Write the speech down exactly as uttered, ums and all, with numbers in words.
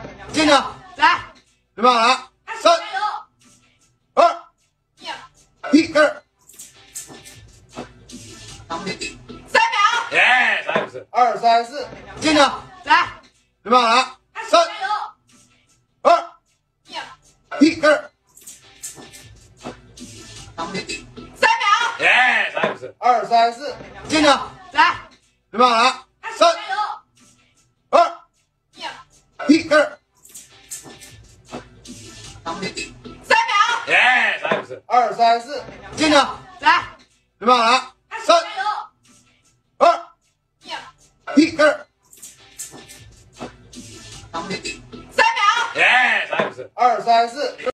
静静， 来， 准备好了，三、二、一，开始。 三秒， 耶，啥也不是。 二三四，静静， 来， 准备好了，三、二、一，开始。 三秒， 耶，啥也不是。 二三四，静静， 来， 准备好了，三、二、一，开始。 三秒， 耶，啥也不是。 二三四，静静， 来， 准备好了，三、二、一，开始。 三秒。 耶，啥也不是。 二三四。